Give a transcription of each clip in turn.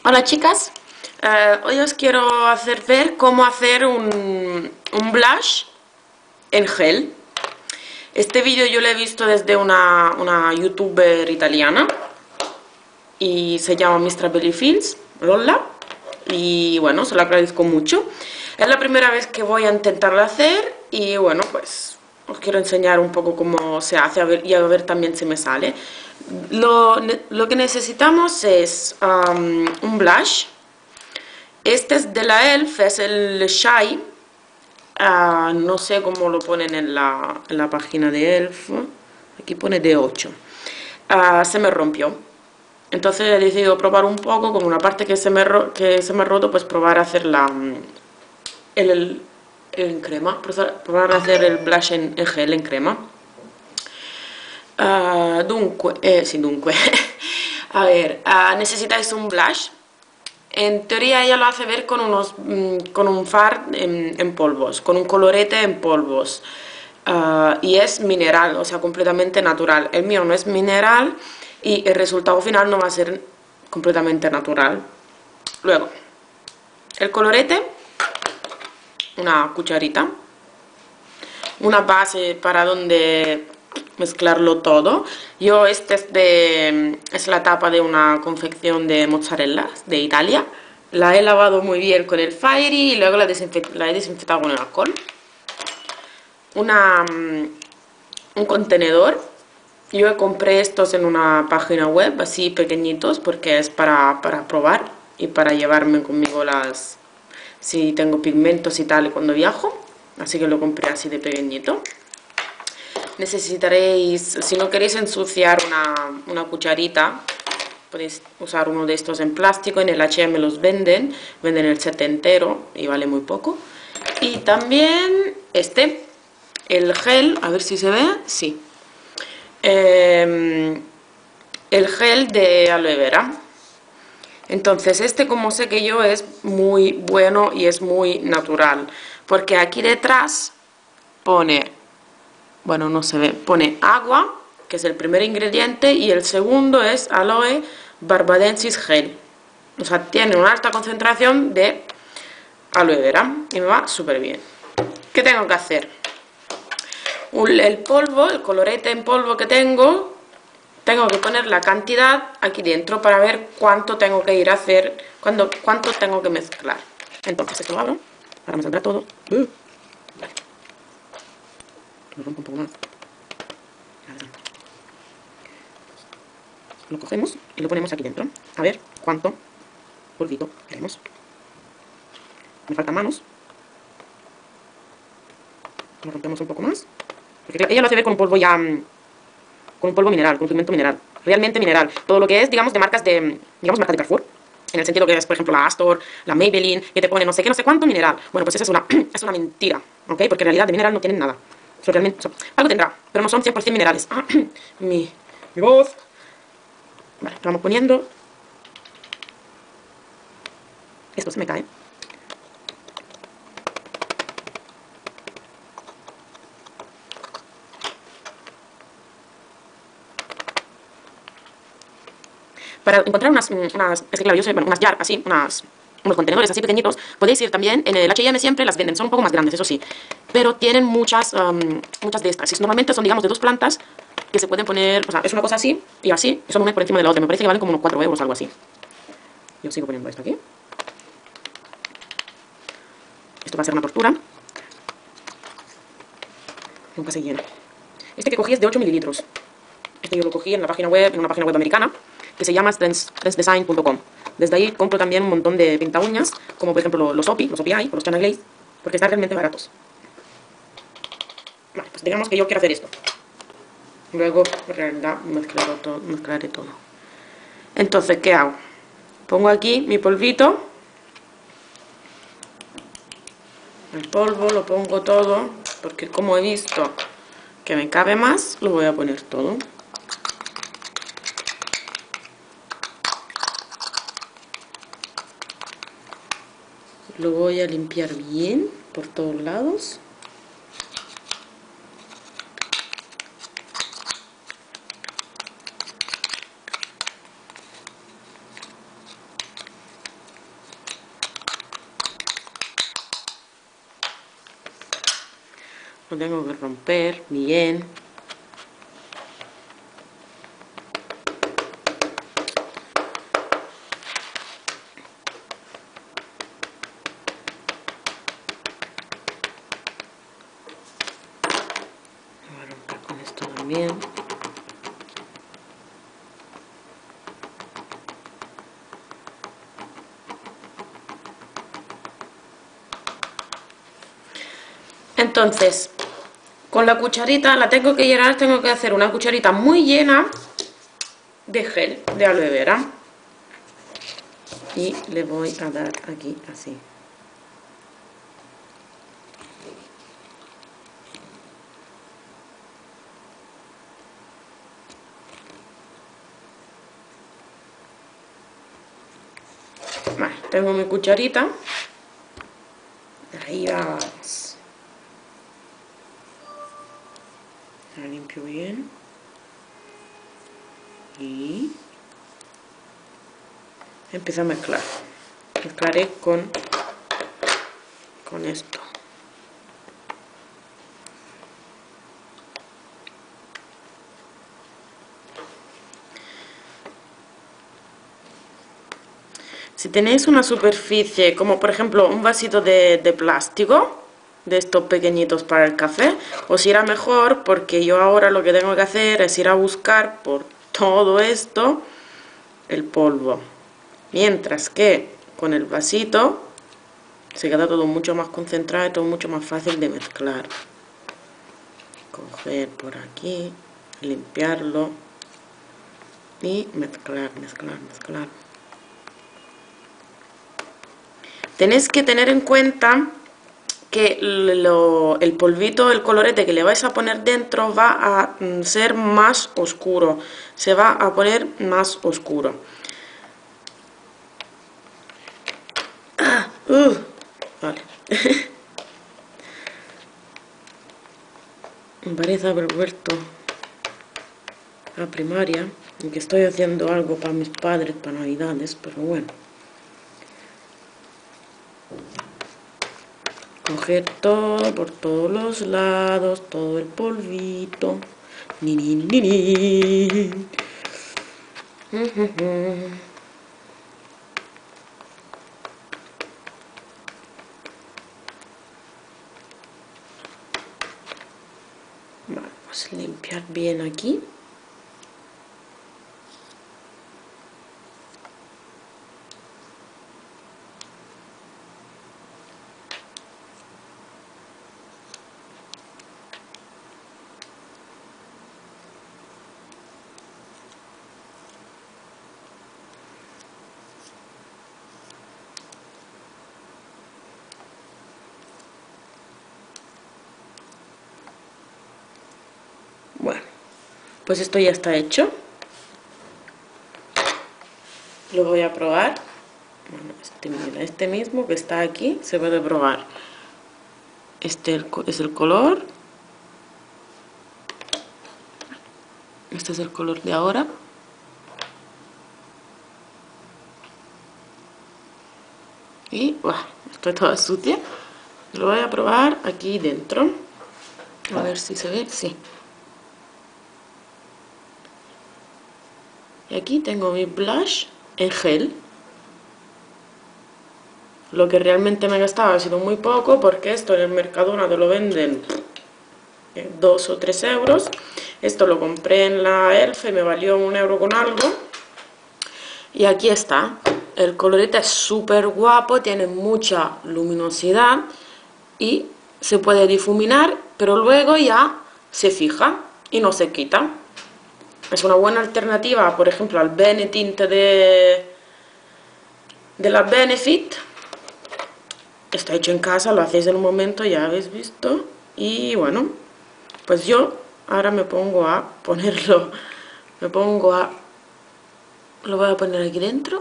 Hola chicas, hoy os quiero hacer ver cómo hacer un blush en gel. Este vídeo yo lo he visto desde una youtuber italiana y se llama Mr. Bellyfields, Lola, y bueno, se lo agradezco mucho. Es la primera vez que voy a intentarlo hacer y bueno, pues os quiero enseñar un poco cómo se hace y a ver también si me sale. Lo que necesitamos es un blush. Este es de la ELF, es el Shy. No sé cómo lo ponen en la página de ELF. Aquí pone D8. Se me rompió. Entonces he decidido probar un poco con una parte que se me ha roto, pues probar a hacer en crema. Probar a hacer el blush en gel, en crema. Dunque, a ver, necesitáis un blush. En teoría ella lo hace ver con con un far en polvos, con un colorete en polvos. Y es mineral, o sea, completamente natural. El mío no es mineral y el resultado final no va a ser completamente natural. Luego, el colorete, una cucharita, una base para donde mezclarlo todo. Es la tapa de una confección de mozzarella de Italia. La he lavado muy bien con el Fairy y luego la he desinfectado con el alcohol. Un contenedor. Yo compré estos en una página web, así pequeñitos, porque es para probar y para llevarme conmigo si tengo pigmentos y tal cuando viajo. Así que lo compré así de pequeñito. Necesitaréis, si no queréis ensuciar una cucharita, podéis usar uno de estos en plástico. En el H&M los venden el set entero y vale muy poco. Y también el gel, a ver si se ve, sí. El gel de aloe vera. Entonces como sé que yo, es muy bueno y es muy natural, porque aquí detrás pone, bueno, no se ve, pone agua, que es el primer ingrediente, y el segundo es aloe barbadensis gel. O sea, tiene una alta concentración de aloe vera y me va súper bien. ¿Qué tengo que hacer? El polvo, el colorete en polvo que tengo que poner la cantidad aquí dentro para ver cuánto tengo que ir a hacer, cuánto tengo que mezclar. Entonces esto lo abro, ahora me saldrá todo. Vale. Lo rompo un poco más. Lo cogemos y lo ponemos aquí dentro. A ver cuánto polvito queremos. Me faltan manos. Lo rompemos un poco más. Porque ella lo hace ver con un polvo con un polvo mineral, con un pigmento mineral. Realmente mineral. Todo lo que es, digamos, de marcas de Carrefour. En el sentido que es, por ejemplo, la Astor, la Maybelline, que te pone no sé qué, no sé cuánto mineral. Bueno, pues esa es una mentira, ¿ok? Porque en realidad de mineral no tienen nada. Algo tendrá, pero no son 100% minerales. Mi voz. Vale, lo vamos poniendo. Esto se me cae. Para encontrar es que claro, yo soy, bueno, unas jar así, unos contenedores así pequeñitos, podéis ir también, en el H&M siempre las venden, son un poco más grandes, eso sí, pero tienen muchas de estas, y normalmente son, digamos, de dos plantas, que se pueden poner, o sea, es una cosa así, y así, y son una por encima de la otra, me parece que valen como unos 4 euros, algo así. Yo sigo poniendo esto aquí. Esto va a ser una tortura. Nunca se llena. Este que cogí es de 8 mililitros. Este yo lo cogí en una página web americana, que se llama trendsdesign.com. Desde ahí compro también un montón de pinta uñas, como por ejemplo los OPI o los China Glaze, porque están realmente baratos. Vale, pues digamos que yo quiero hacer esto. Luego, en realidad, mezclaré todo. Entonces, ¿qué hago? Pongo aquí mi polvito. El polvo lo pongo todo, porque como he visto que me cabe más, lo voy a poner todo. Lo voy a limpiar bien por todos lados. Lo tengo que romper bien. Lo voy a romper con esto también. Entonces, con la cucharita la tengo que llenar, tengo que hacer una cucharita muy llena de gel de aloe vera. Y le voy a dar aquí así. Vale, tengo mi cucharita. Ahí vamos. La limpio bien. Y empiezo a mezclar. Mezclaré con esto. Si tenéis una superficie, como por ejemplo un vasito de plástico, de estos pequeñitos para el café, os irá mejor, porque yo ahora lo que tengo que hacer es ir a buscar por todo esto el polvo. Mientras que con el vasito se queda todo mucho más concentrado y todo mucho más fácil de mezclar. Coger por aquí, limpiarlo y mezclar, mezclar, mezclar. Tenéis que tener en cuenta que el polvito, el colorete que le vais a poner dentro va a ser más oscuro, se va a poner más oscuro. Vale. Me parece haber vuelto a primaria, y que estoy haciendo algo para mis padres, para Navidades, pero bueno. Coger todo por todos los lados, todo el polvito. Ni, ni, ni, ni. Vamos a limpiar bien aquí. Bueno, pues esto ya está hecho. Lo voy a probar. Bueno, este mismo que está aquí se puede probar. Este es el color. Este es el color de ahora. Y estoy toda sucia. Lo voy a probar aquí dentro. A ver si se ve. Sí. Y aquí tengo mi blush en gel. Lo que realmente me he gastado ha sido muy poco, porque esto en el Mercadona te lo venden 2 o 3 euros. Esto lo compré en la Elf y me valió 1 euro con algo. Y aquí está. El colorete es súper guapo, tiene mucha luminosidad y se puede difuminar, pero luego ya se fija y no se quita. Es una buena alternativa, por ejemplo, al Benetint de la Benefit. Está hecho en casa, lo hacéis en un momento, ya habéis visto. Y bueno, pues yo ahora me pongo a ponerlo, lo voy a poner aquí dentro.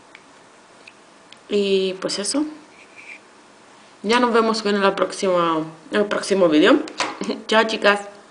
Y pues eso. Ya nos vemos en el próximo vídeo. Chao, chicas.